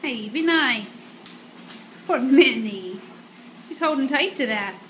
Hey, be nice. Poor Minnie. She's holding tight to that.